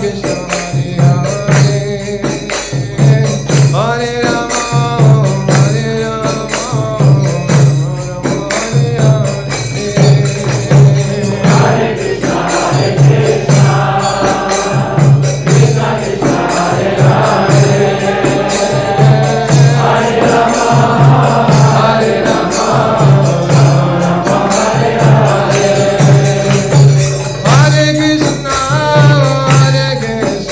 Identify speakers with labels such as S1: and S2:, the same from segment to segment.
S1: Hare Krishna,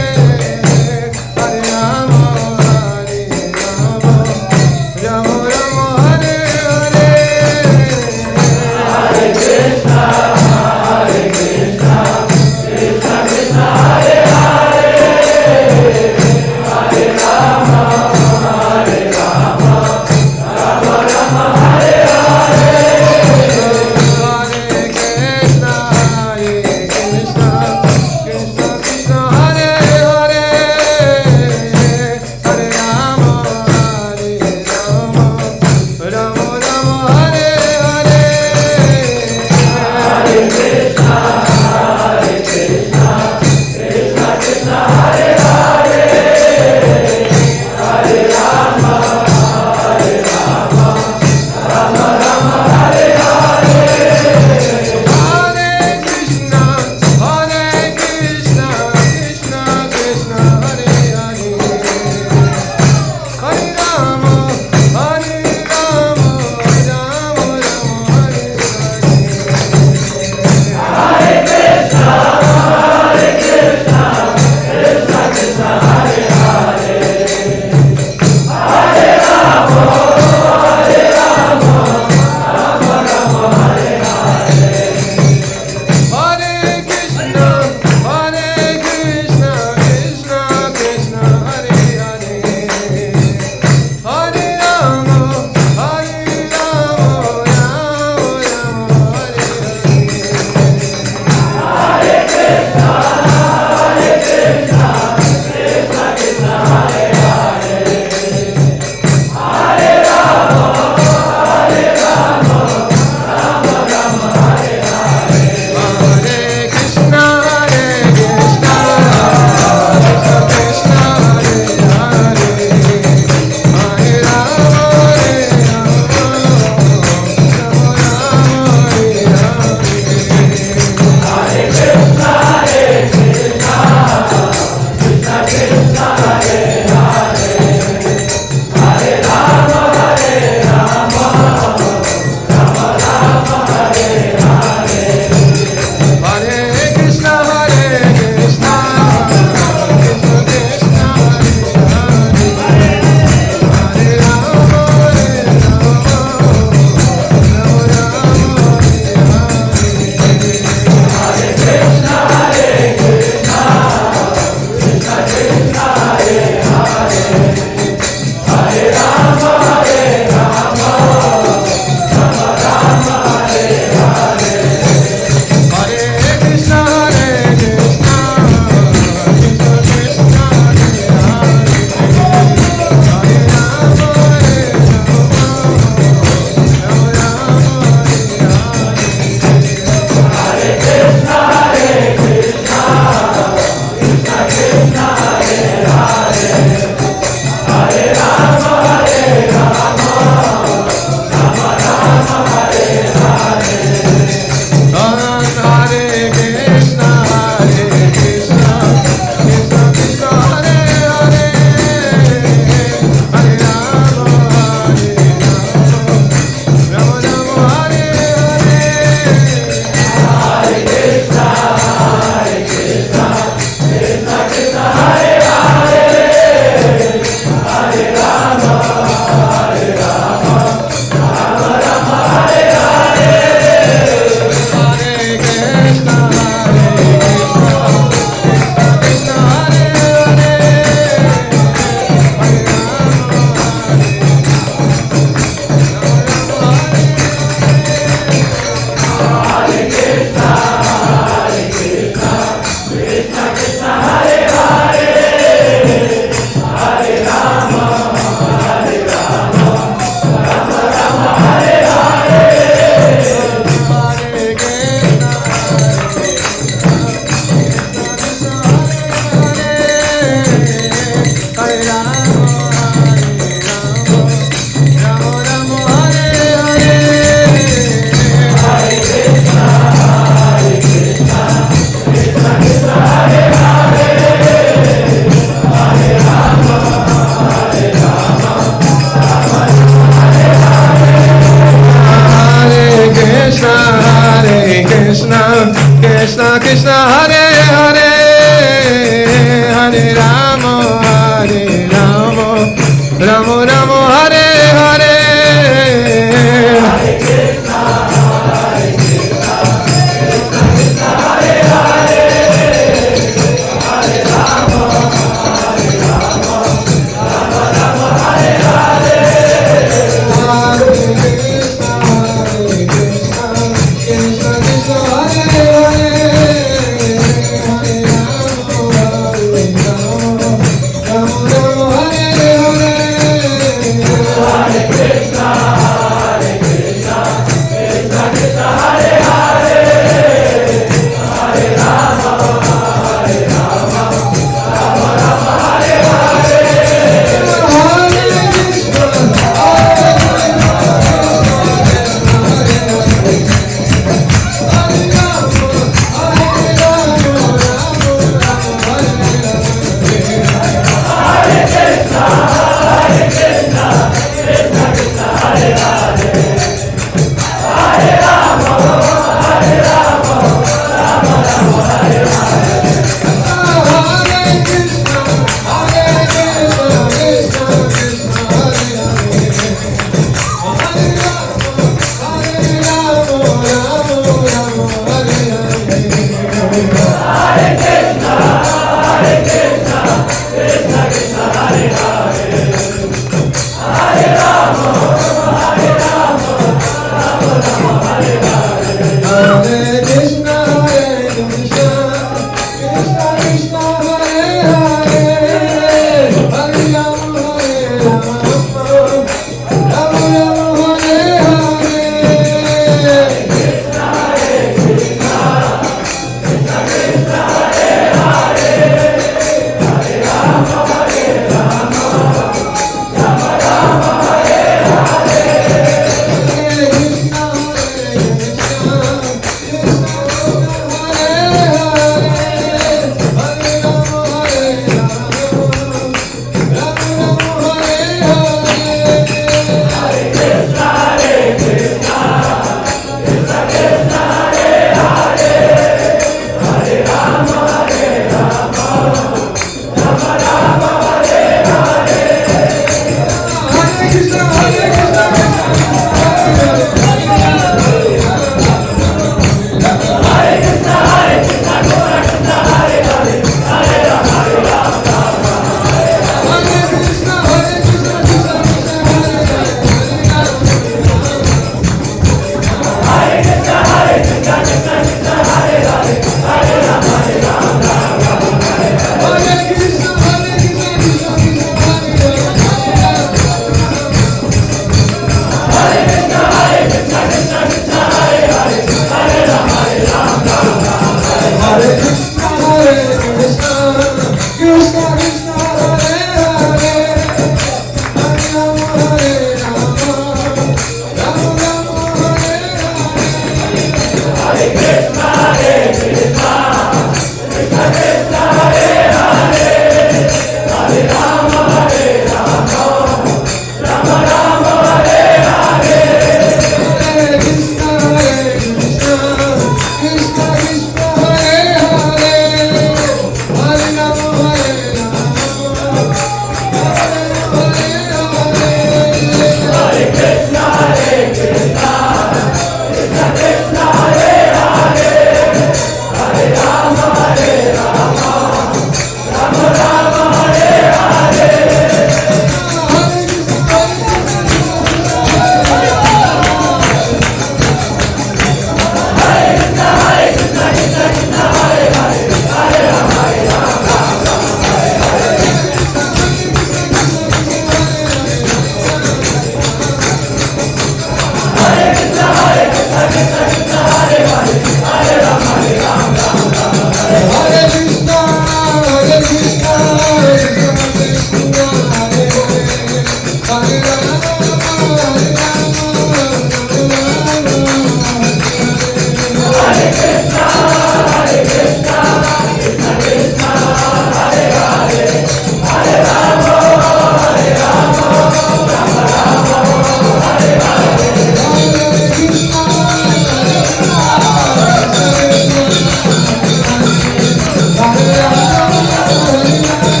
S1: Hare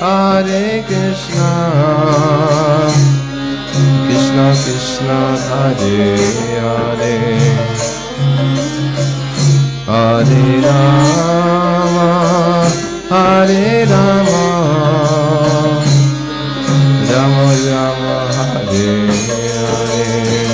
S1: Hare Krishna, Krishna Krishna Hare Hare, Hare Rama, Hare Rama, Rama Rama Hare Hare.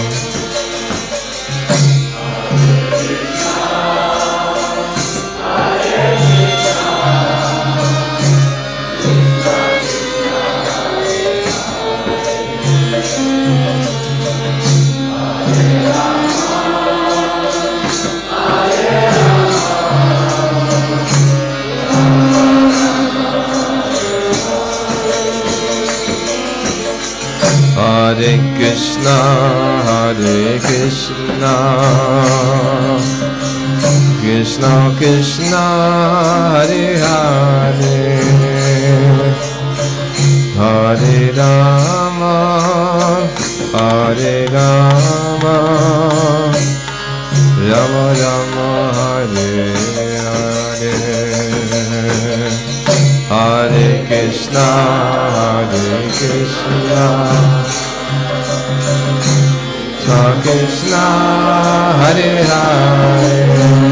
S1: Hare Krishna, Hare Krishna, Krishna Krishna, Hare Hare, Hare Rama, Hare Rama, Rama Rama, Hare Hare, Hare Krishna, Hare Krishna, Krishna Hare Hare,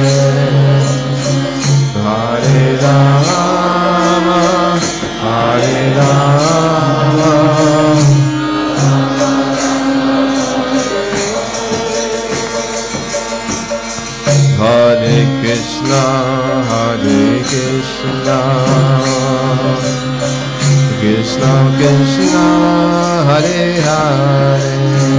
S1: Hare Rama, Hare Rama, Hare Krishna, Hare Krishna, Krishna Krishna, Hare Hare,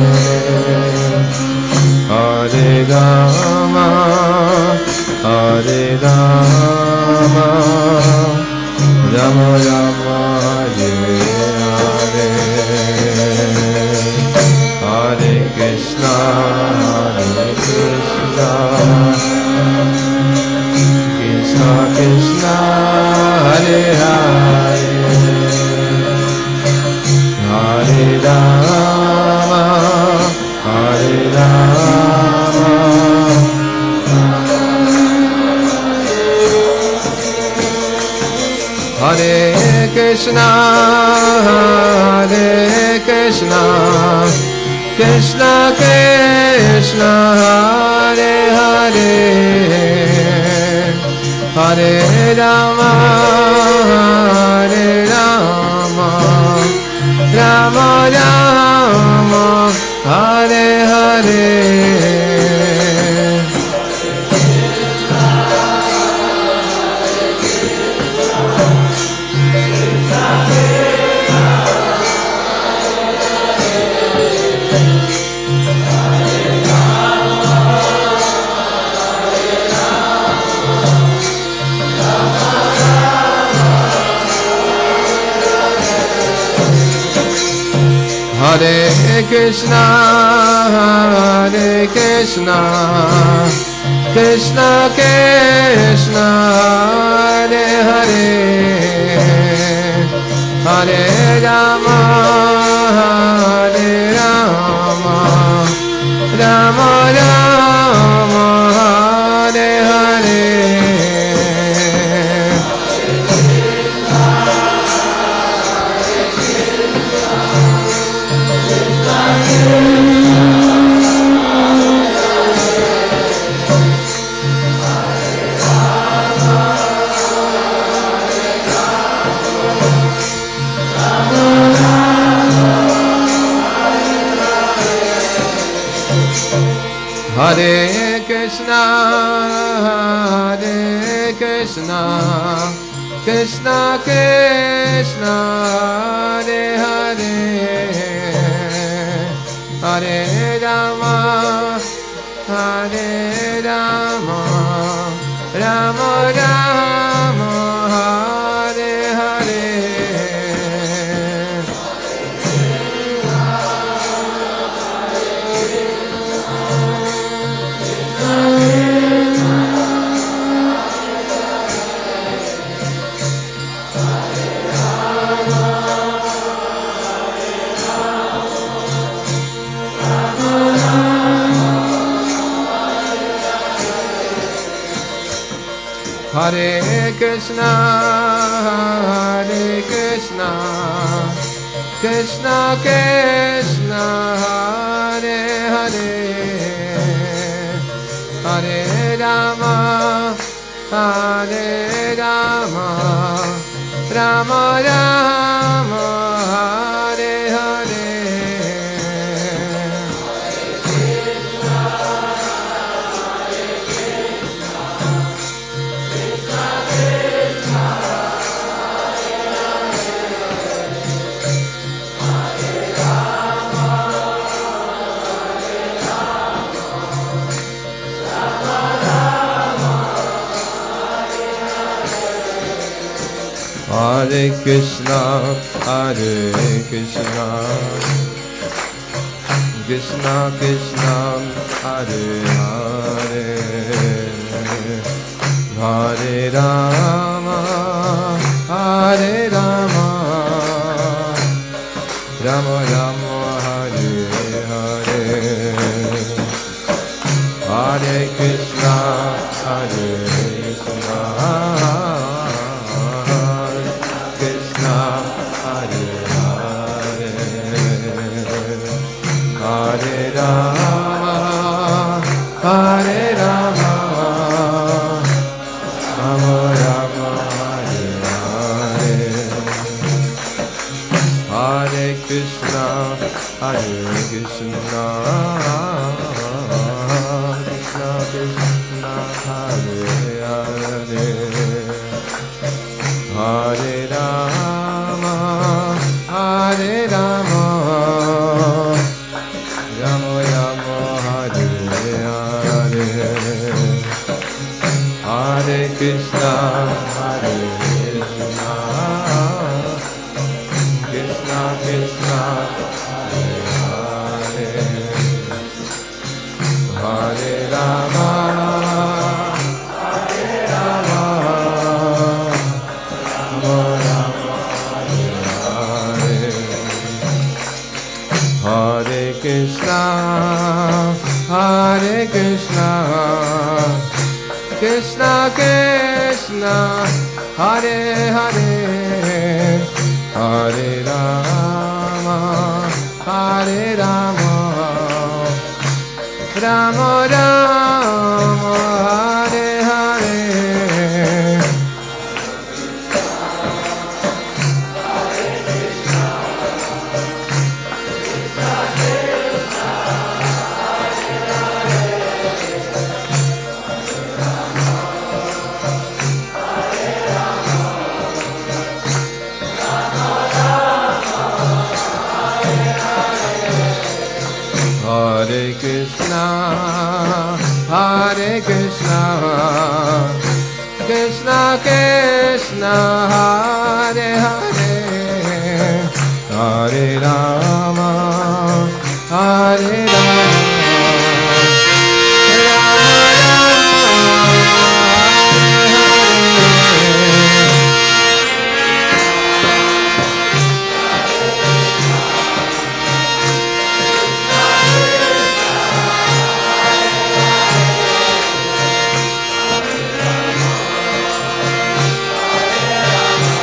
S1: Hare Rama, Hare Rama, Rama Rama, Hare Hare, Hare Krishna, Hare Krishna, Krishna Krishna, Hare Hare, Hare Rama, Hare Rama, Hare Krishna, Hare Krishna, Krishna Krishna, Hare Hare, Hare Rama, Hare Rama, Rama Rama, Hare Hare. Hare Krishna, Hare Krishna, Krishna Krishna, Hare Hare, Hare Rama, Hare Rama, Rama Rama, Hare Hare. Hare Krishna, Hare Krishna, Krishna Krishna, Hare Hare, Hare Rama, Hare Rama, Rama Rama, Hare Hare. Hare Krishna, Hare Krishna, Krishna, Krishna Krishna, Hare Hare, Hare Rama, Hare Rama, Rama Rama, Hare Hare. Hare Krishna, Hare Krishna, Krishna Krishna, Hare Hare, Hare Rama, Hare Rama, Rama Rama, Hare Hare, Hare Krishna, Hare Krishna, Hare Rama, Hare Rama, Rama Rama, Hare Hare, Hare Krishna, Hare Krishna, Krishna Krishna, Hare Hare, Hare Rama, Hare Rama, Rama Rama, Hare Hare, Hare Krishna, Hare Krishna, Krishna Krishna, Hare Hare, Hare Rama, Hare Rama, Rama Rama, Hare Hare, Hare Krishna, Hare Krishna, Krishna Krishna, Hare Hare, Hare Rama, Hare Rama, Rama Rama, Hare Hare. Hare Krishna, Hare Krishna, Krishna Krishna, Hare Hare, Hare Rama, Hare Rama, Rama Rama,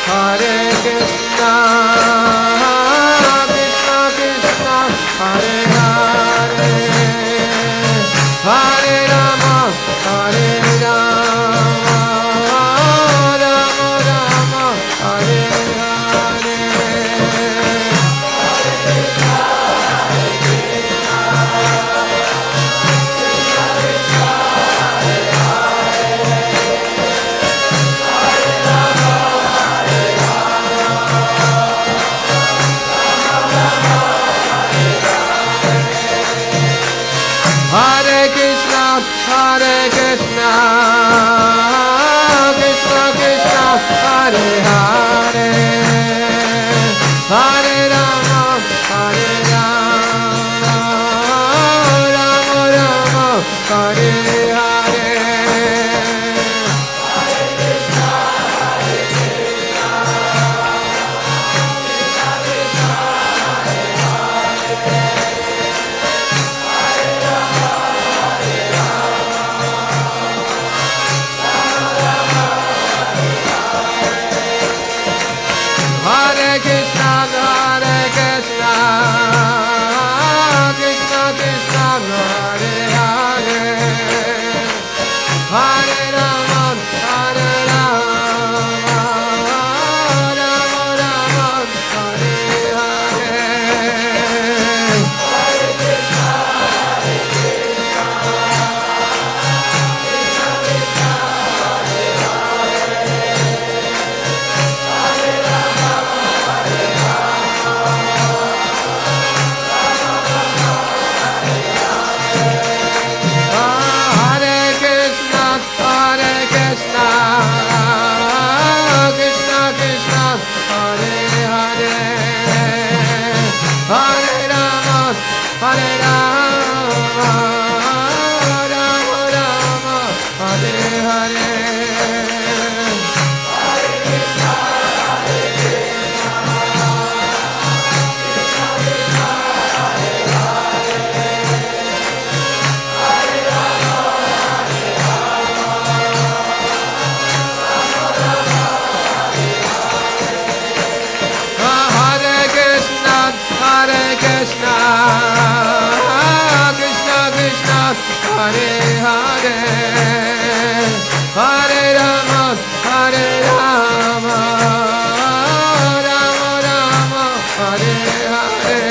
S1: Hare Krishna, Krishna Krishna, Hare Hare, Hare Rama, Hare Rama, Rama Rama, Hare Hare. Hare Krishna, Hare Krishna, Krishna Krishna, Hare Hare, Hare Rama, Hare Rama, Rama Rama, Hare Hare. Hare Krishna, Hare Krishna, Krishna Krishna, Hare Hare, Hare Rama, Hare Rama, Rama Rama, Hare Hare. Hare Krishna, Hare Krishna, Krishna Krishna, Hare Hare, Hare Rama, Hare Rama, Rama Rama, Hare Hare. Hare Krishna, Hare Krishna, Krishna Krishna, Hare Hare, Hare Rama, Hare Rama, Rama Rama, Hare Hare.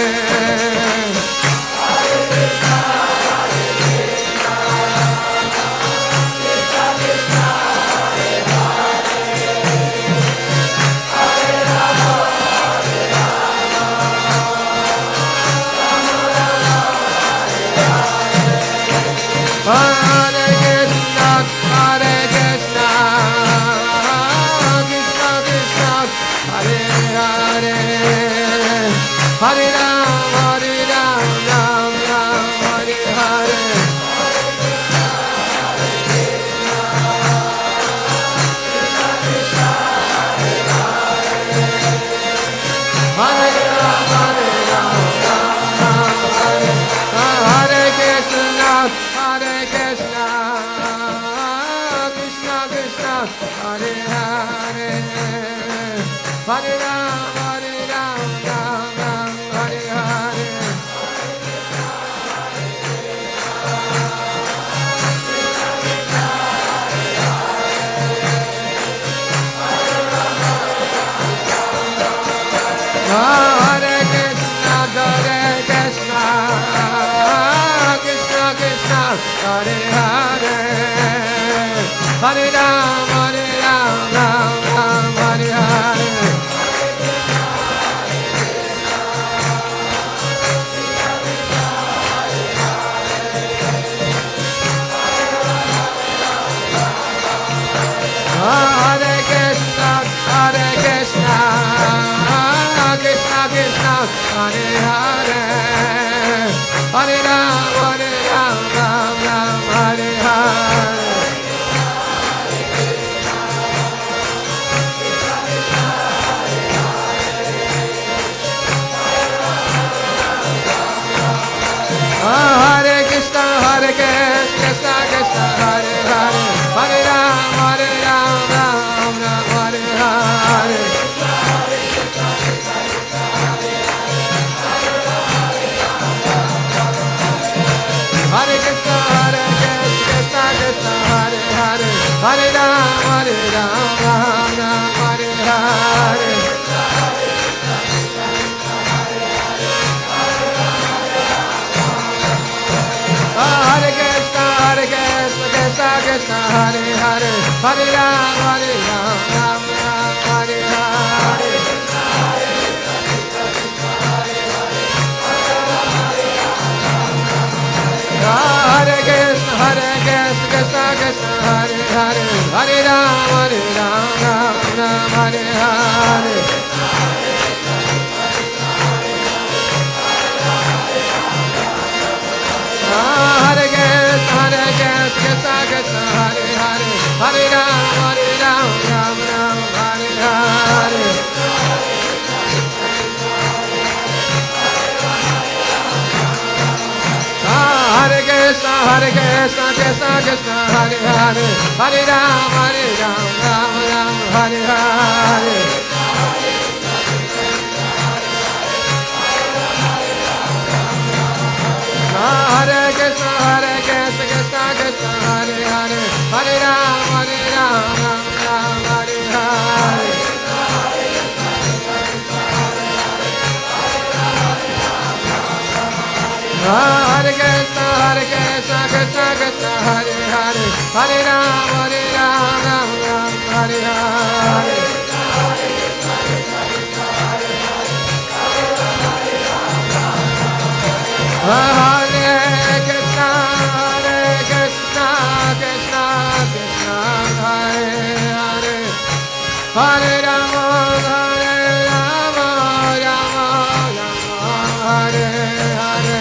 S1: Hare Krishna, Hare Krishna, Krishna Krishna, Hare Hare, Hare Rama, Hare Rama, Rama Hare Hare. Hare Rama, Hare Rama, Rama Hare Hare. Krishna, Hare Krishna, Krishna Krishna, Hare Hare, Hare Rama, Hare Rama, Rama Hare Hare. Hare Krishna, Hare Krishna, Krishna Krishna, Hare Hare, Hare Rama, Hare Rama, Rama Hare Hare. Hare Krishna, Hare Krishna, Krishna Krishna, Hare Hare, Hare Rama, Hare Rama, Rama Hare Hare. Hare Rama, Rama, Hare Hare. Hare Krishna, Krishna Krishna, Hare Hare, Hare Rama, Rama, Hare Hare. Hare Krishna, Krishna Krishna, Hare Hare, Hare Rama, Rama, Hare Hare. Hare Krishna, Krishna Krishna, Hare Hare, Hare Rama, Rama, Hare Hare. Hare Krishna, Krishna Krishna, Hare Hare, Hare Rama, Rama, Hare Hare. Hare Krishna, Krishna Krishna, Hare Hare, Hare Rama, Rama, Hare Hare. Hare Krishna, Krishna Krishna, Hare Hare, Hare Rama, Rama, Hare Hare. Hare Krishna, Krishna Krishna, Hare Hare, Hare Rama, Rama, Hare Hare.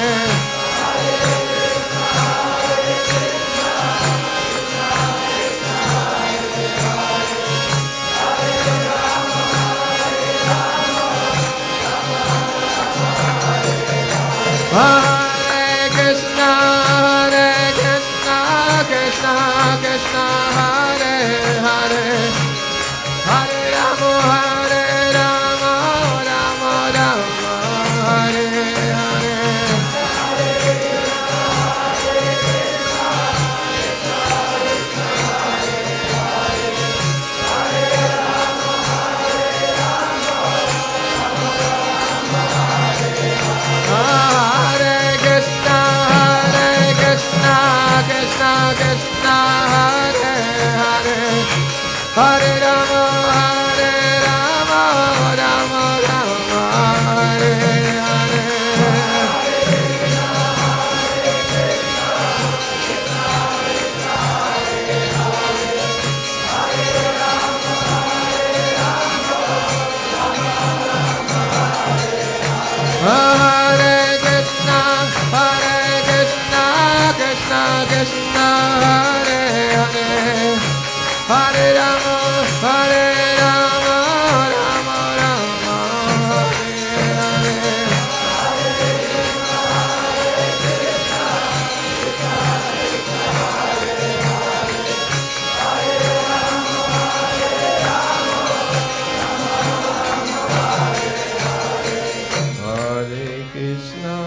S1: Hare Krishna, Krishna Krishna, Hare Hare, Hare Rama, Rama, Hare Hare. Hare Krishna, Krishna Krishna, Hare Hare, Hare Rama, Rama, Hare Hare. Hare Krishna, Krishna Krishna, Hare Hare, Hare Rama, Rama, Hare Hare. Hare Krishna,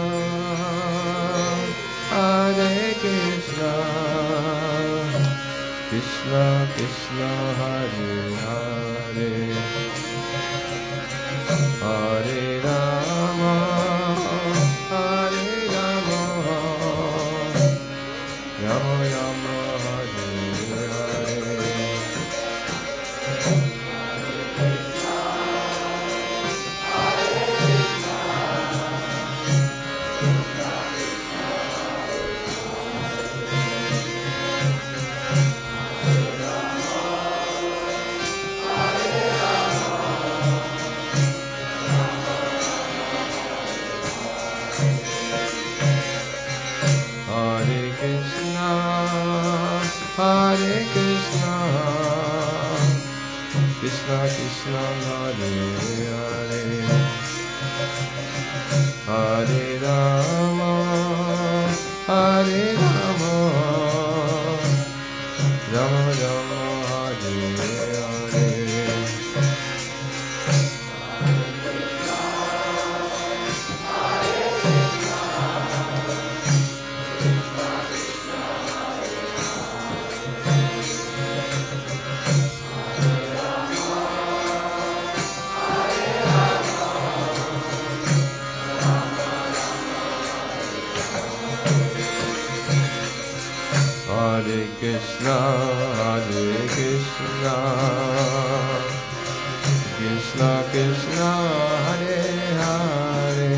S1: Krishna Krishna, Hare Hare, Hare Rama, Rama, Rama, Hare Hare. Krishna Krishna, Hare Hare, Hare Rama, Rama, Rama, Hare Hare. Krishna, Hare Krishna, Krishna Krishna, Hare Hare,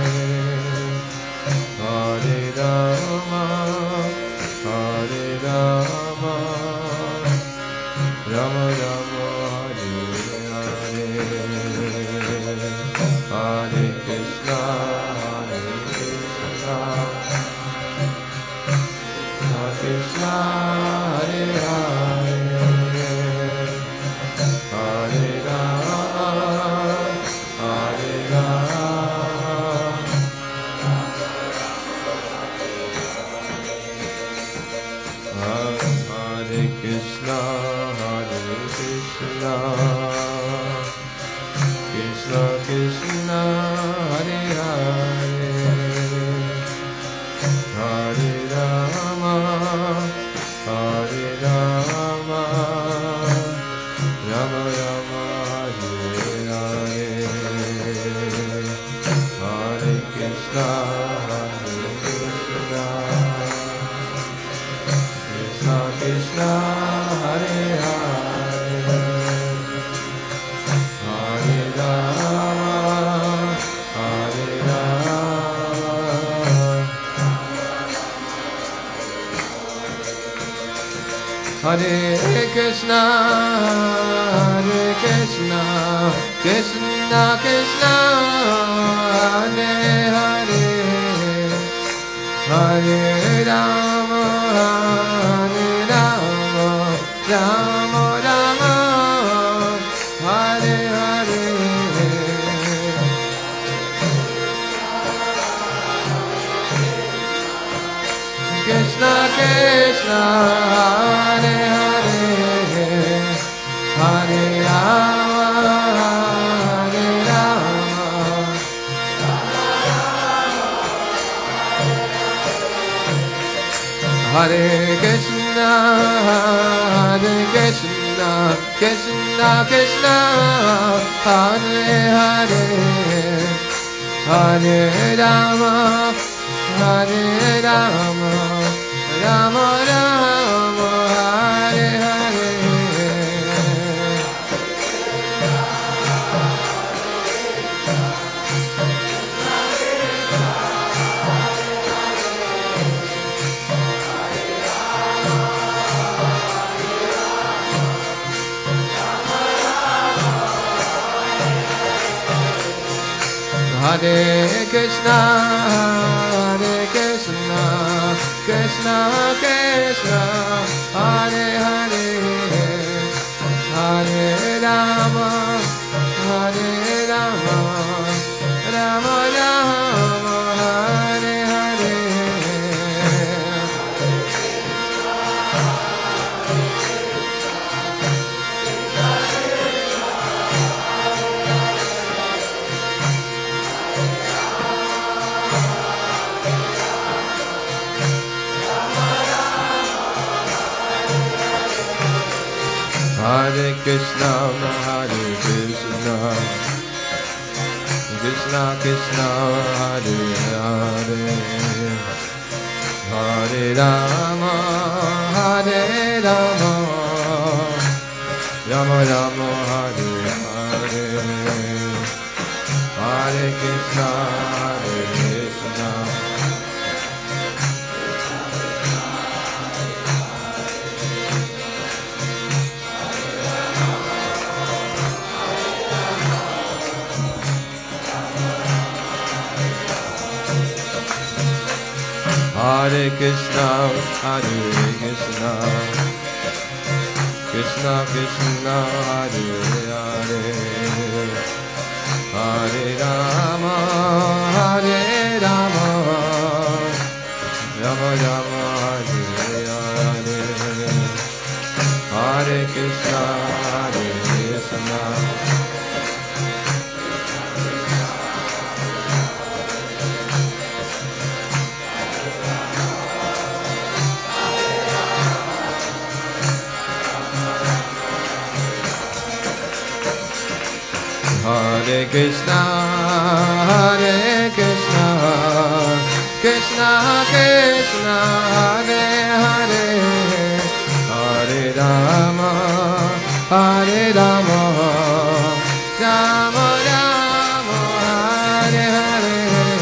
S1: Hare Rama, Hare Rama, Rama Rama, Hare Hare, Hare Krishna, Hare Krishna, Krishna, Hare Hare, Hare Rama, Hare Rama, Hare Krishna, Hare Krishna, Krishna Krishna, Hare Hare, Hare Rama, Hare Rama, Rama Rama, Hare Hare, Hare Krishna, Hare Krishna, Krishna Krishna, Hare Hare, Hare Rama, Hare Rama, Hare Krishna, Hare Krishna, Krishna Krishna, Hare Hare, Hare Rama, Hare Rama, Rama Rama, Hare Hare, Krishna Krishna, Hare Hare, Hare Rama, Hare Rama, Hare Krishna, Hare Krishna, Krishna Krishna, Hare Hare, Hare Rama, Hare Rama, Rama Rama, Hare Hare, Hare Krishna, Hare Krishna, Krishna Krishna, Hare Hare, Hare Rama, Hare Rama, Rama Rama, Hare Hare, Hare Krishna, Hare Krishna, Krishna Krishna, Hare Hare, Hare Rama, Hare Rama, Rama Rama, Hare Hare, Hare Krishna, Hare Krishna, Hare Krishna, Hare Krishna, Krishna Krishna, Hare Hare, Hare Rama, Hare Rama, Rama Rama, Hare Hare, Hare Krishna, Hare Krishna, Hare Krishna, Hare Krishna, Krishna Krishna, Hare Hare, Hare Rama, Rama Rama, Hare Hare.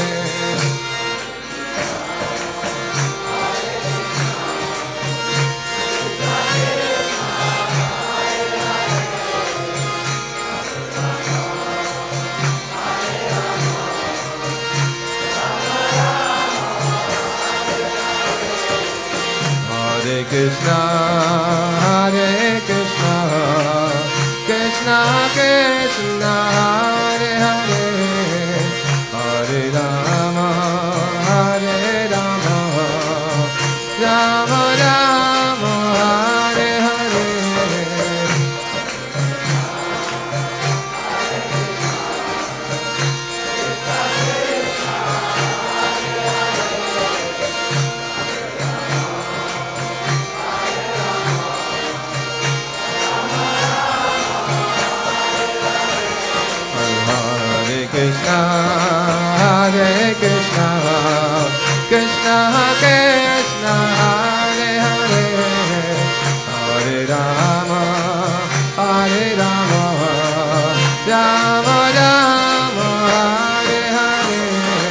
S1: Hare Krishna, Hare Krishna, Krishna Krishna, Hare Hare, Hare Rama, Hare Rama, Rama Rama, Hare Hare. Krishna, Hare Krishna, Krishna Krishna, Hare Hare, Hare Rama, Hare Rama, Rama Rama, Hare Hare.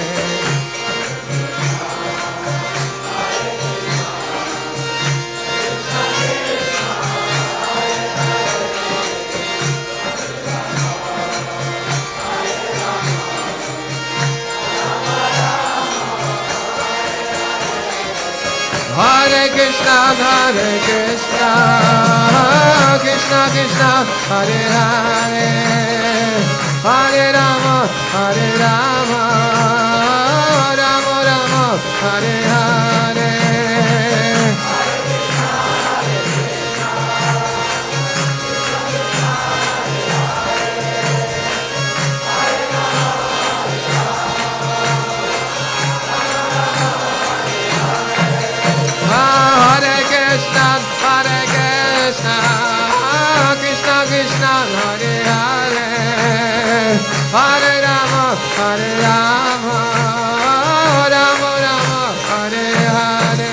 S1: Hare Krishna, Hare Krishna, Krishna Krishna, Hare Hare, Hare Rama, Hare Rama, Rama Rama, Hare Hare. Hare Krishna, Hare Krishna, Krishna Krishna, Hare Hare, Hare Rama, Hare Rama, Rama Rama, Hare Hare.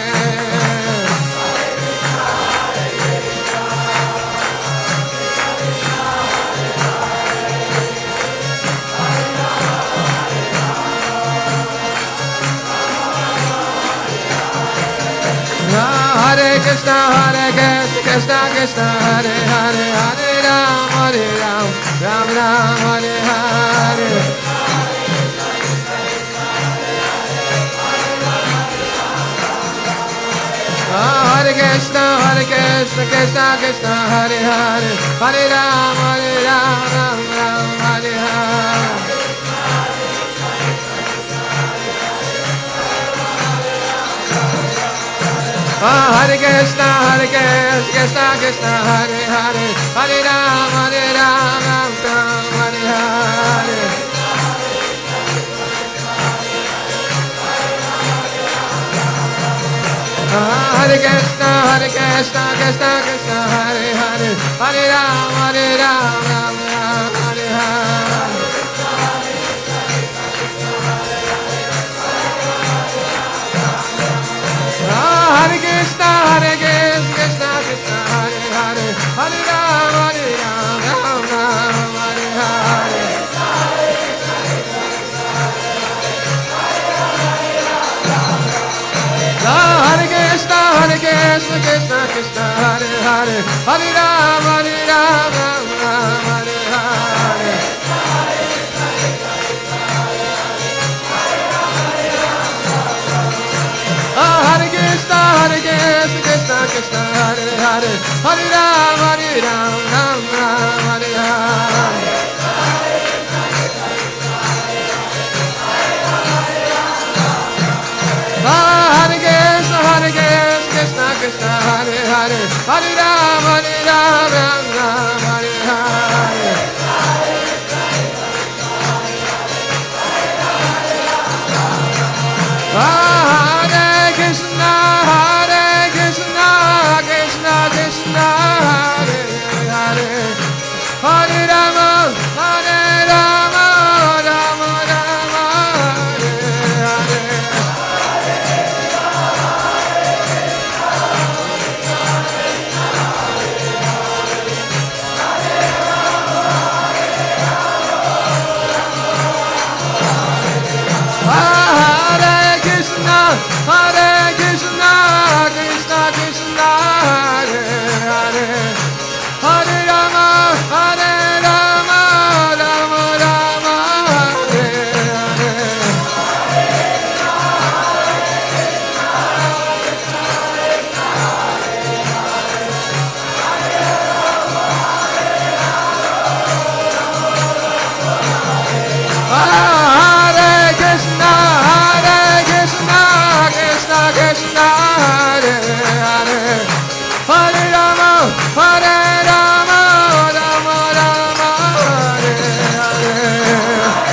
S1: Hare Krishna, Hare Krishna, Krishna Krishna, Hare Hare, Hare Ram, Hare Ram, Ram Ram, Hare Hare. Hare Krishna, Hare Krishna, Krishna Krishna, Hare Hare, Hare Ram, Hare Ram, Ram Ram, Hare Hare. Hare Krishna, Hare Krishna, Krishna Krishna, Hare Hare, Hare Ram, Ram Ram, Hare Hare. Hare Krishna, Hare Krishna, Krishna Krishna, Hare Hare, Hare Ram, Ram Ram, Hare Hare. Hare Krishna, Hare Krishna, Krishna Krishna, Hare Hare, Hare Ram, Ram Ram, Hare Hare. Hare Krishna, Hare Krishna, Krishna Krishna, Hare Hare, Hare Ram, Ram Ram, Hare Hare. Hare Krishna, Hare Krishna, Krishna Krishna, Hare Hare, Hare Ram, Ram Ram, Hare Hare. Hare Krishna, Hare Krishna, Krishna Krishna, Hare Hare, Hare Ram, Ram Ram, Hare Hare. Hare Krishna, Hare Krishna, Krishna Krishna, Hare Hare, Hare Rama, Hare Rama, Rama Rama, Hare Hare. Hare Rama, Rama Rama, Hare Hare.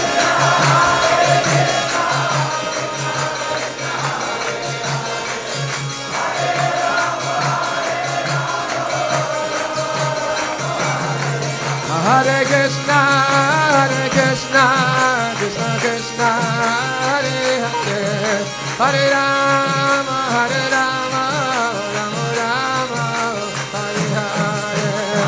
S1: Hare Krishna, Krishna Krishna, Hare Hare, Hare Rama, Rama Rama, Hare Hare.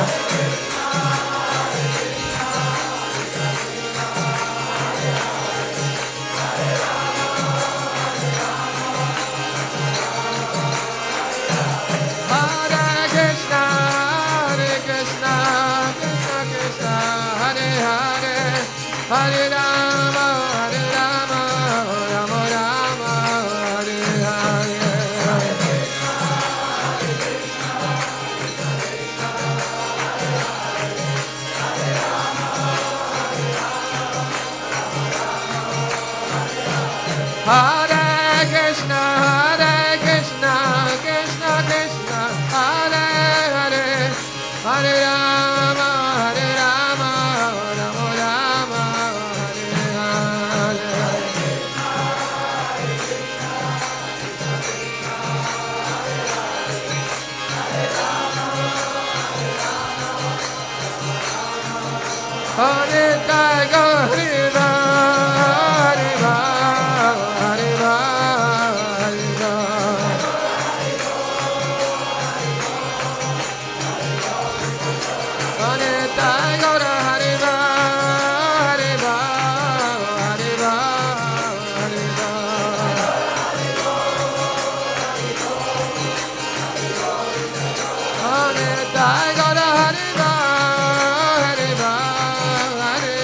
S1: Hare Krishna, Krishna Krishna, Hare Hare, Hare Rama, Rama Rama, Hare Hare. Hare Krishna, Krishna Krishna, Hare Hare, Hare Rama, Rama Rama, Hare Hare. Hare Tiger, Hare Rama, Hare Rama, Hare Rama, Hare Rama. Hare Tiger, Hare Rama, Hare Rama, Hare Rama, Hare Rama. Hare Tiger, Hare Rama, Hare Rama, Hare Rama, Hare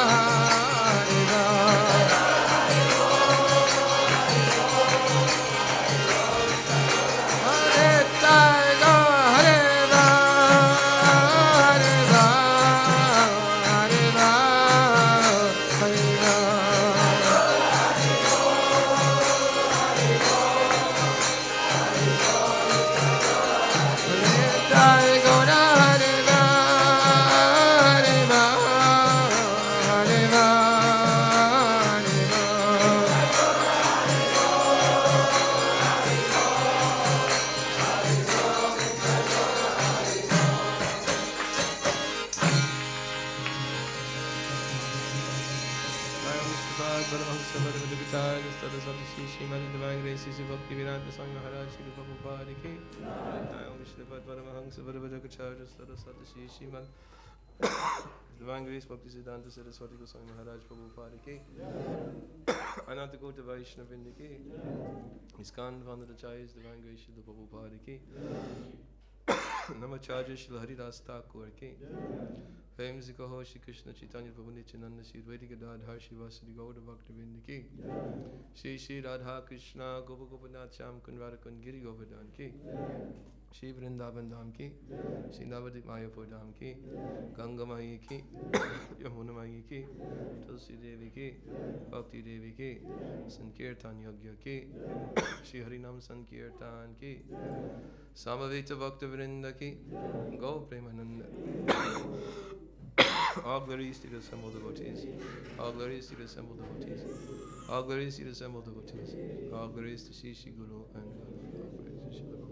S1: Shrimad Divine Grace Sri Bhaktivedanta Swami Maharaj Shri Prabhupada ki Jai Om Vishnupada Paramahansa Varvadakacharya Saraswati Shri Shrimad Divine Grace Bhaktisiddhanta Saraswati Goswami Maharaj Prabhupada ki Ananta Kota Vaishnavinda ki ISKCON Vandanacharyas Divine Grace Shri Prabhupada ki Namacharya Shri Haridas Thakur ki Famous Kaho Shri Krishna Chaitanya Prabhu Nityananda Shri Advaita Gadadhar Shri Vasudeva Gauda Bhaktivinoda ki Shri Shri Radha Krishna Gopa Gopinath Shyam Kund Radha Kund Giri Govardhan ki Shri Vrindavan Dham ki Shri Navadvip Mayapur Dham ki Ganga Mai ki Yamuna Mai ki Tulsi Devi ki Bhakti Devi ki Sankirtan Yagya ki Shri Harinam Sankirtan ki Samaveta Bhakta Vrinda ki Go Premananda. All glories to the assembled devotees. All glories to the assembled devotees. All glories to the assembled devotees. All glories to Shri Shri Guru and all glories to Shri Prabhupada.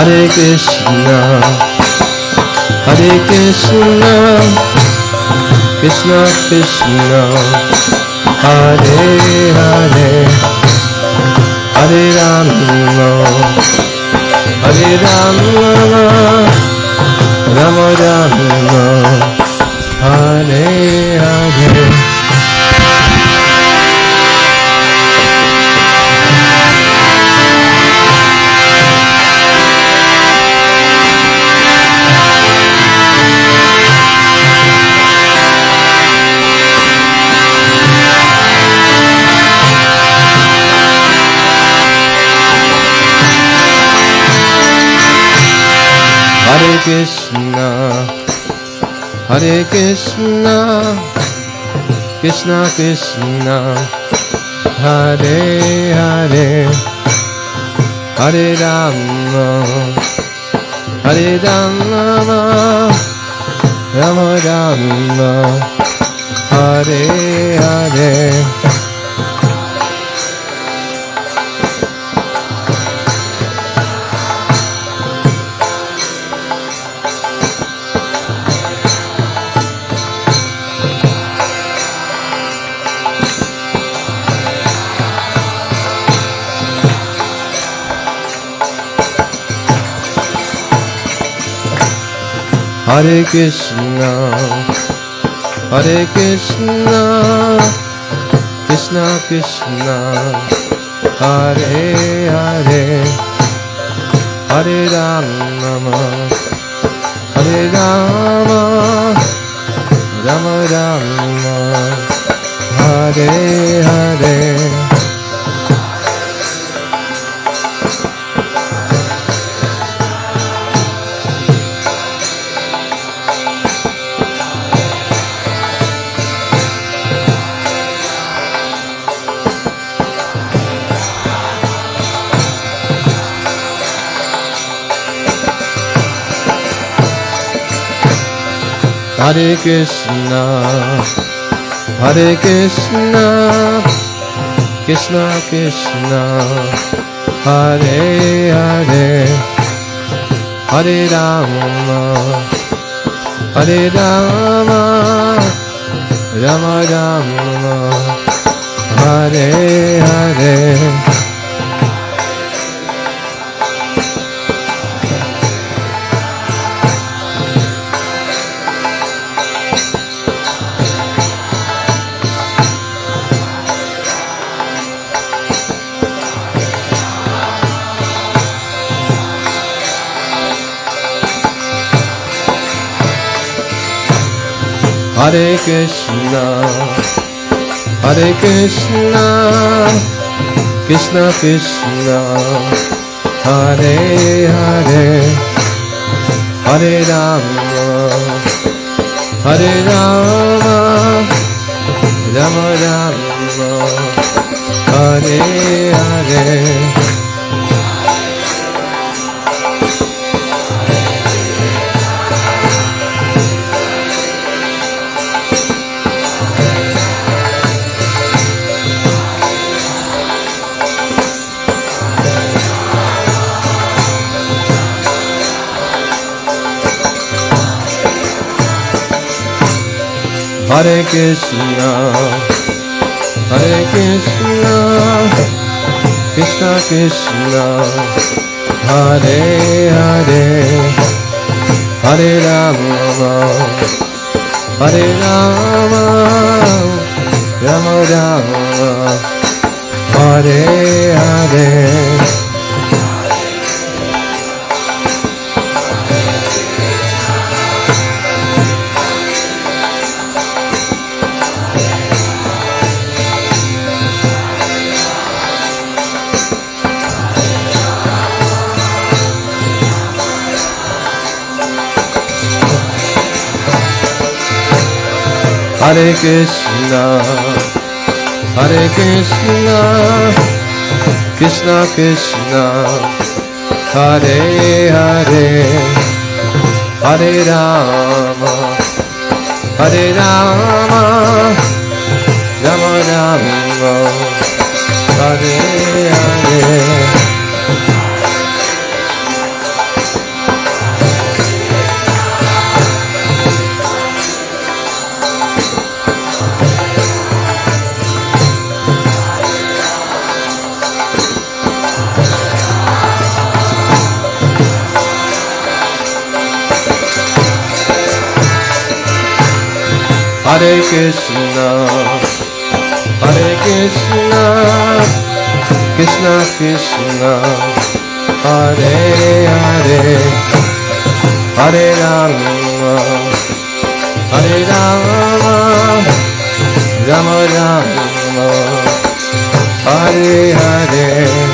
S1: Hare Krishna, Hare Krishna, Krishna Krishna, Hare Hare, Hare Rama, Hare Rama, Rama Rama, Hare Hare. Hare Krishna, Hare Krishna, Krishna Krishna, Hare Hare, Hare Rama, Hare Rama, Rama Rama, Hare Hare. Hare Krishna, Hare Krishna, Krishna Krishna, Hare Hare, Hare Rama, Hare Rama, Rama Rama, Hare Hare. Hare Krishna, Hare Krishna, Krishna Krishna, Hare Hare, Hare Rama, Hare Rama, Rama Rama, Hare Hare. Hare Krishna, Hare Krishna, Krishna Krishna, Hare Hare, Hare Rama, Hare Rama, Rama Rama, Hare Hare. Hare Krishna, Hare Krishna, Krishna Krishna, Hare Hare, Hare Rama, Hare Rama, Rama Rama, Hare Hare. Hare Krishna, Hare Krishna, Krishna Krishna, Hare Hare, Hare Rama, Hare Rama, Rama Rama, Hare Hare. Hare Krishna, Hare Krishna, Krishna Krishna, Hare Hare, Hare Rama, Hare Rama, Rama Rama, Hare Hare.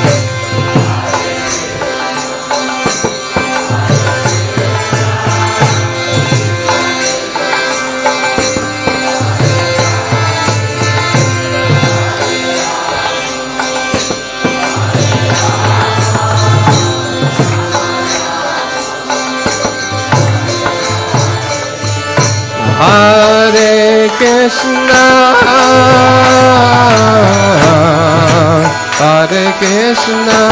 S1: Hare Krishna, Hare Krishna,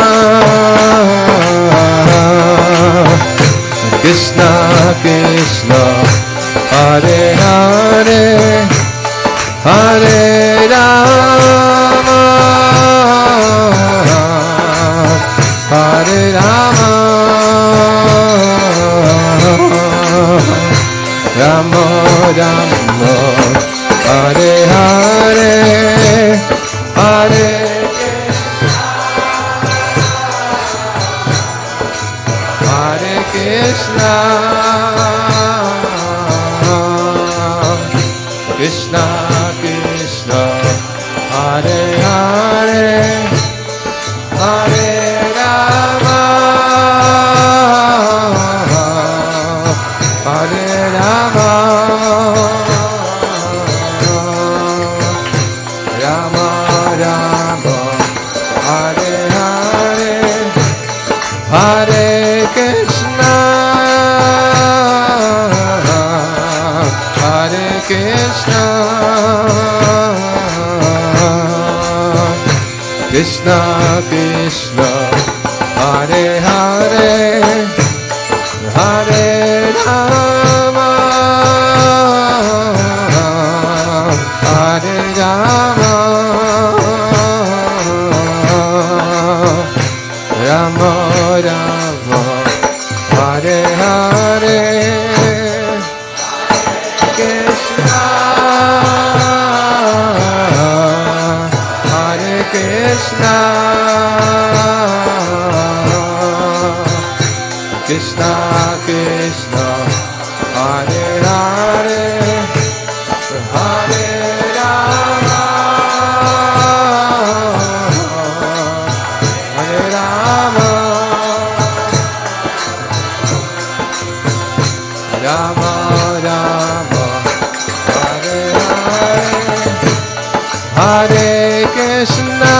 S1: Krishna Krishna, Hare Hare, Hare Rama, Hare Rama, Rama Rama, Hare Hare, Hare Krishna, Krishna Krishna, Hare Hare, Hare Rama, Hare Rama, Rama Rama, Hare Hare, Hare Krishna, Hare Krishna, Krishna Krishna, Hare Hare, Hare Rama, Hare Rama, Rama Rama, Hare Hare, Krishna, Hare Krishna, Krishna Krishna, Hare Hare, Hare Rama, Hare Rama, Rama Rama, Hare Hare, Hare Krishna,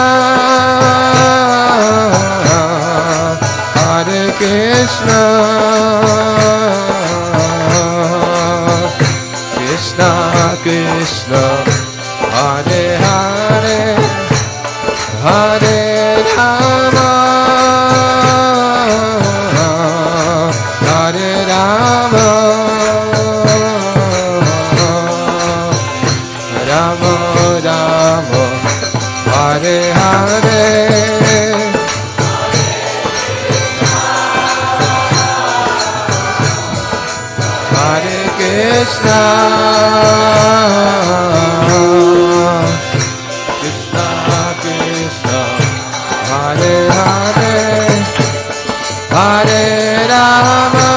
S1: Hare Krishna, Krishna Krishna, Hare Hare, Hare Rama, Hare Rama, Rama Rama, Hare Hare, Hare Krishna, Krishna Krishna, Hare Hare, Hare Rama,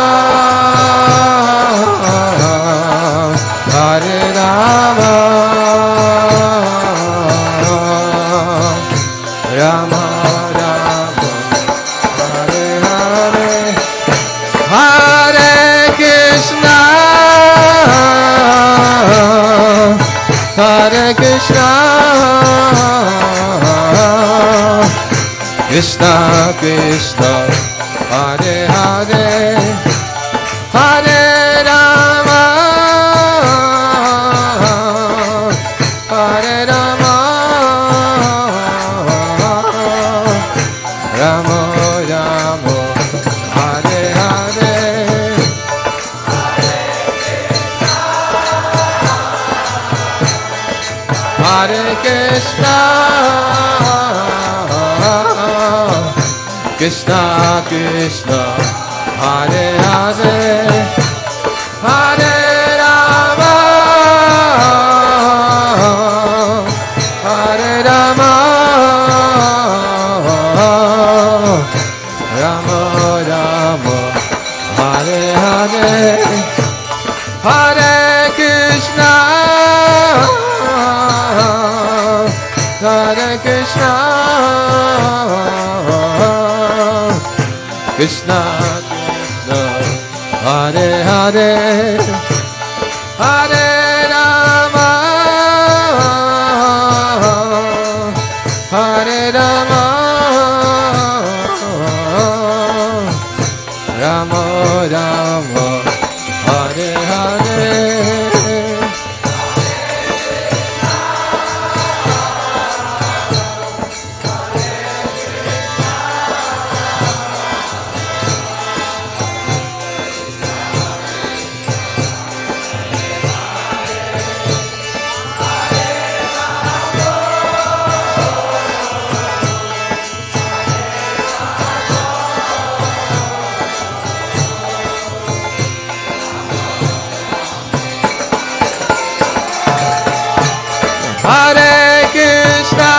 S1: Hare Rama, Rama Rama, Hare Hare, Hare Krishna, Hare Krishna, Krishna Krishna, Hare Hare, Hare Rama, Hare Rama, Rama Rama, Hare Hare, Hare Krishna, Krishna Krishna, Hare Hare, Hare Rama, Hare Krishna, Hare Krishna, Krishna Krishna, Hare Hare, Hare Rama, Hare Rama, Rama Rama, Hare Hare. Hare Krishna,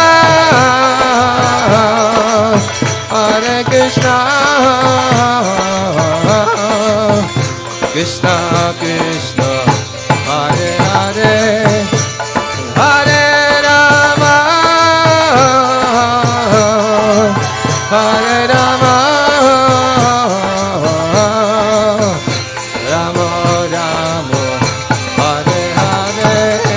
S1: Hare Krishna, Krishna Krishna, Hare Hare, Hare Rama, Hare Rama, Rama Rama, Hare Hare.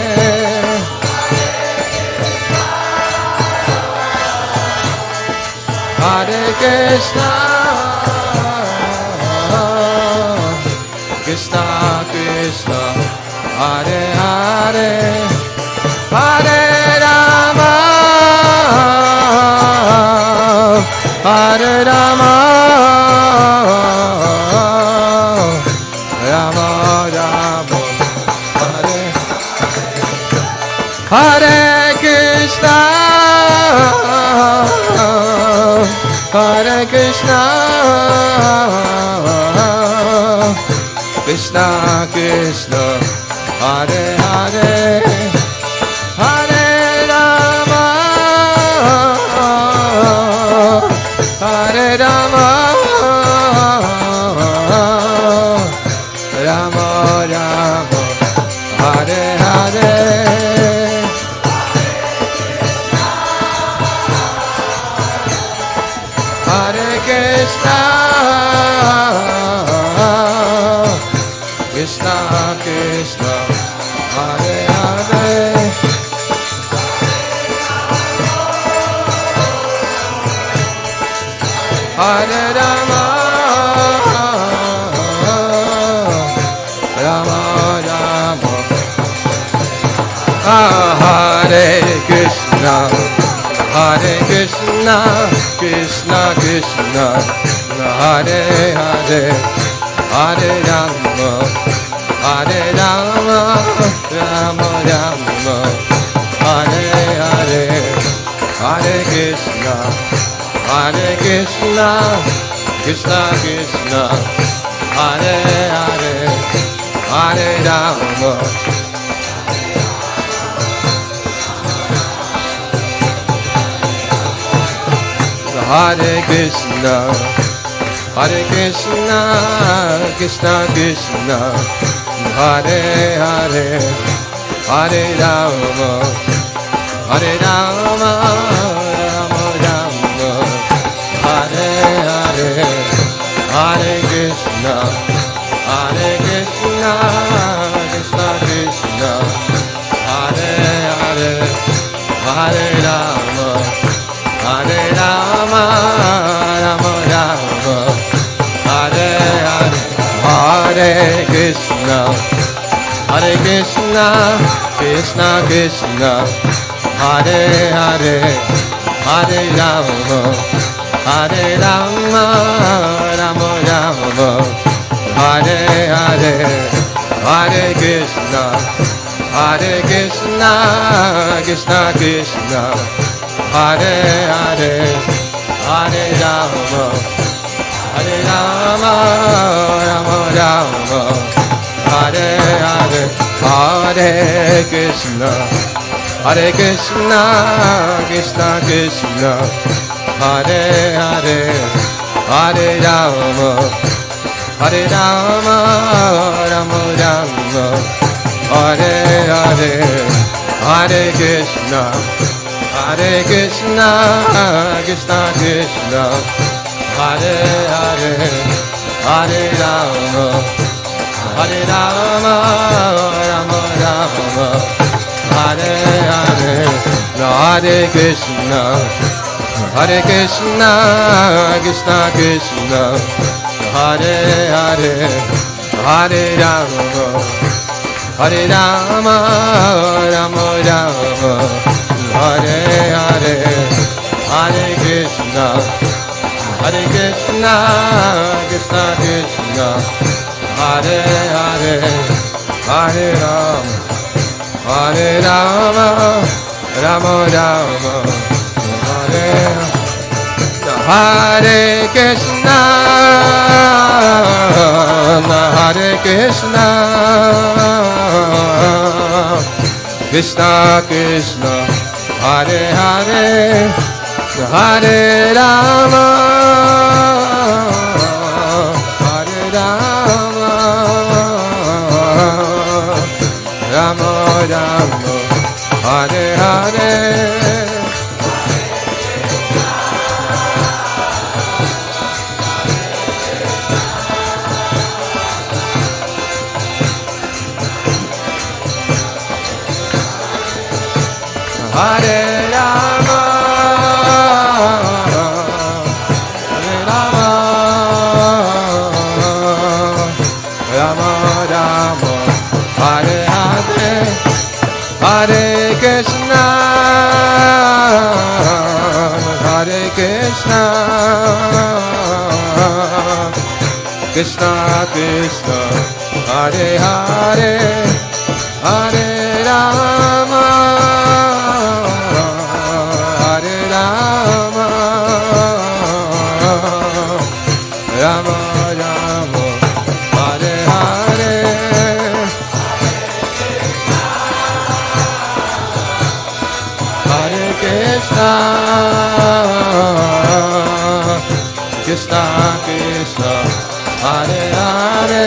S1: Hare Krishna, Krishna Krishna, Hare Hare, Hare Rama, Hare Rama, Rama Rama, Hare Hare Krishna, Hare Krishna, Krishna Krishna, Hare Hare, Hare Rama, Hare Rama, Rama Rama, Hare Hare. Hare Krishna, Krishna Krishna, Hare Hare, Hare Rama, Rama Rama, Hare Krishna, Hare Krishna, Krishna Krishna, Hare Hare, Hare Rama, Hare Rama, Rama Rama, Hare Hare, Hare Krishna, Hare Krishna, Krishna Krishna, Hare Hare, Hare Rama. Hare Krishna, Hare Krishna, Krishna Krishna, Hare Hare, Hare Rama, Hare Rama, Rama Rama, Hare Hare, Hare Krishna, Hare Krishna, Krishna Krishna, Hare Hare, Hare Rama, Hare Rama, Rama Rama, Hare Hare, Hare Krishna, Hare Krishna, Krishna Krishna, Hare Hare, Hare Rama, Hare Rama, Rama Rama, Hare Hare, Hare Krishna, Hare Krishna, Krishna Krishna, Hare Hare, Hare Rama, Hare Rama, Rama Rama, Hare Hare, Hare Krishna, Hare Krishna, Krishna Krishna, Hare Hare, Hare Rama, Hare Rama, Rama Rama, Hare Hare, Hare Krishna, Hare Krishna, Krishna Krishna, Hare Hare, Hare Rama, Hare Rama, Rama Rama, Hare Hare, Hare Krishna, Hare Krishna, Krishna Krishna, Hare Hare, Hare Rama, Hare Rama, Rama Rama, Hare Hare, Hare Krishna, Hare Krishna, Krishna Krishna, Hare Hare, Hare Rama, Hare Rama, Rama Rama, Hare Hare Krishna, Hare Krishna, Krishna Krishna, Hare Hare, Hare Rama, Hare Rama, Rama Rama, Hare Hare. Hare Rama, Hare Rama, Rama Rama, Hare Hare, Hare Krishna, Hare Krishna, Krishna Krishna, Hare Hare, Hare Rama, Hare Rama, Rama Rama, Hare Hare, Hare Krishna, Krishna Krishna, Hare Hare,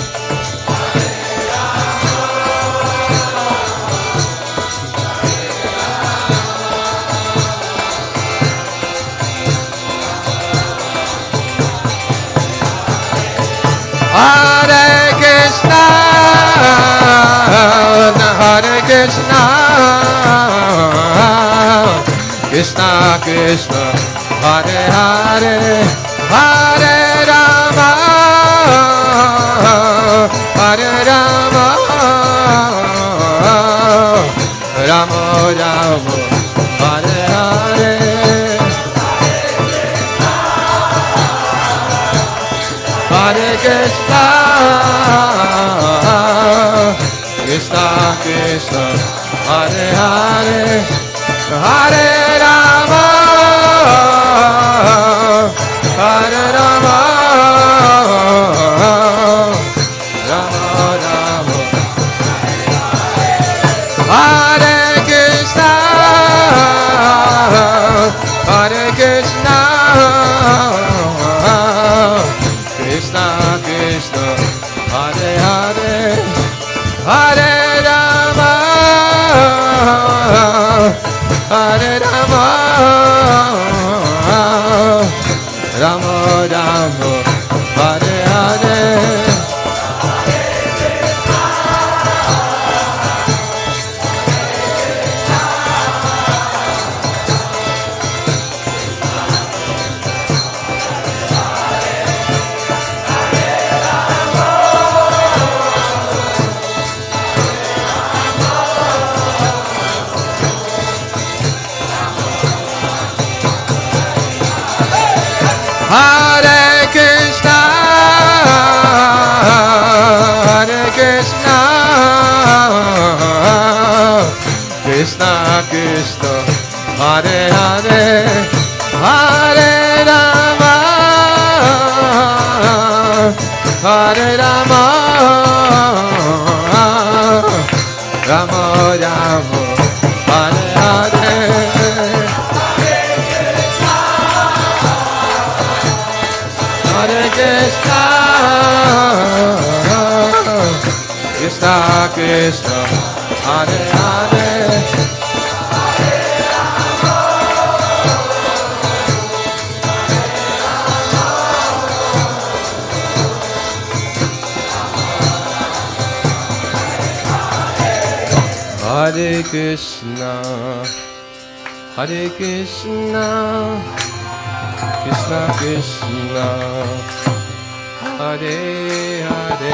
S1: Hare Krishna, Hare Krishna, Krishna Krishna, Hare Hare, Hare Rama, Hare Rama, Rama Rama, Hare Hare, Hare Krishna, Krishna Krishna, Hare Hare, Hare Rama, Hare Rama, Rama Rama, Hare Krishna, Hare Krishna, Krishna Krishna, Hare Hare, Hare Rama, Hare Rama, Rama Rama, Hare Hare, Hare Krishna, Hare Krishna, Krishna Krishna, Hare Hare, Hare Rama, Hare Rama, Rama Rama, Hare Hare, Hare Krishna, Krishna Krishna Hare Hare Hare Krishna Hare Krishna Krishna Krishna Hare Hare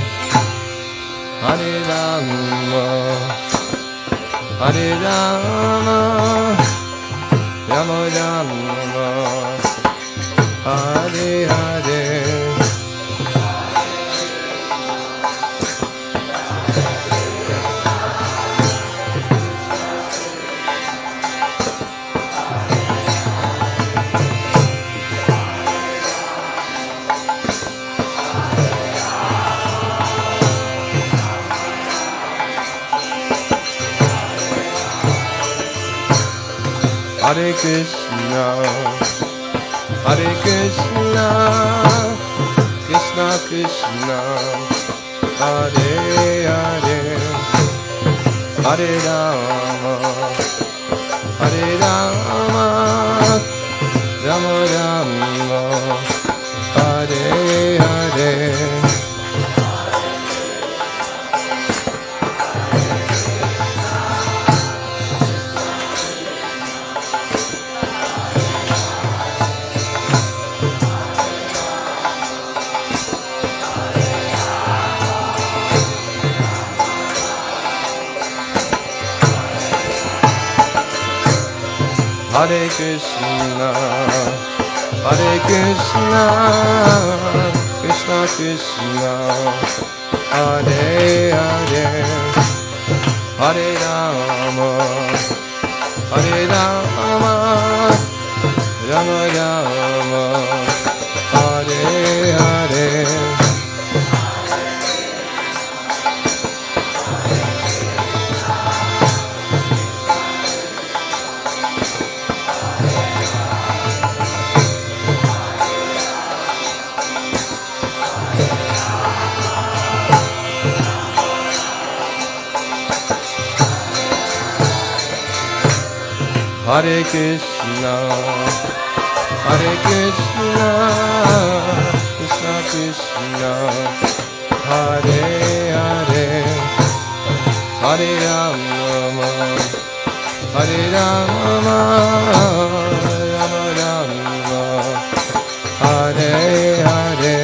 S1: Hare Rama Hare Rama Rama Rama Hare Hare Hare Krishna, Hare Krishna, Krishna Krishna, Hare Hare, Hare Rama, Hare Rama, Rama Rama, Hare Hare. Hare Krishna, Hare Krishna, Krishna Krishna, Hare Hare, Hare Rama, Hare Rama, Rama Rama, Hare Hare. Hare Krishna, Hare Krishna, Krishna Krishna, Hare Hare, Hare Rama, Hare Rama, Rama Rama, Hare Hare.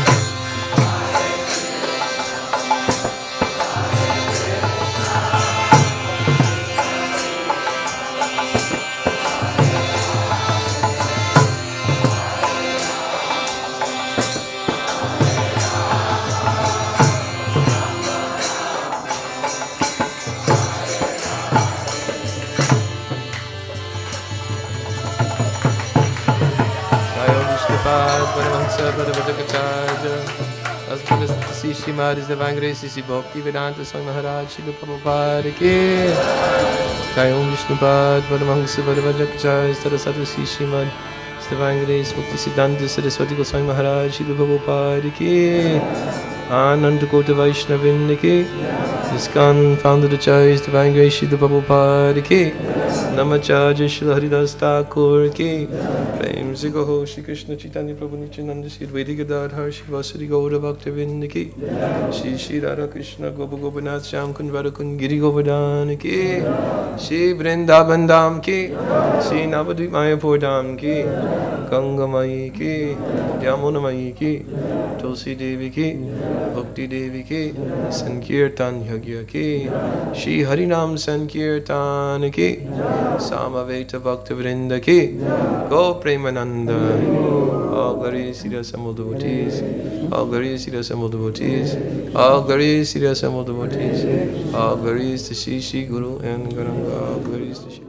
S1: Sri Maharaj Divine Grace Sri Bhakti Vedanta Swami Maharaj Srila Prabhupada Ki Jai Om Vishnupad Paramahansa Paramahansa Saraswati Sri Maharaj Divine Grace Bhakti Siddhanta Saraswati Goswami Maharaj Srila Prabhupada Ki Ananda Kota Vaishnavin Ki ISKCON Founder Acharya Divine Grace Srila Prabhupada Ki Namacharya Srila Haridas Thakur Ki Prem Se Kaho Shri Krishna Chaitanya Prabhu Nityananda Shri Advaita Gadadhar Shri Vasari Gaura Bhaktivinoda Ki Shri Shri Radha Krishna Gopa Gopinath Shyam Kund Radhakund Giri Govardhan Ki Shri Vrindavan Dham Ki Shri Navadvip Mayapur Dham Ki Ganga Mayi Ki Yamuna Mayi Ki Tulsi Devi Ki Bhakti Devi Ki Sankirtan Yagya Ki Shri Harinam Sankirtan Ki Samaveta Bhakta Vrinda Ki Go Premananda. All glory is to the assembled devotees. All glory is to the assembled devotees. All glory is to the assembled devotees. All glory is to Shri Shri Guru and Garanga. All glory is to Shri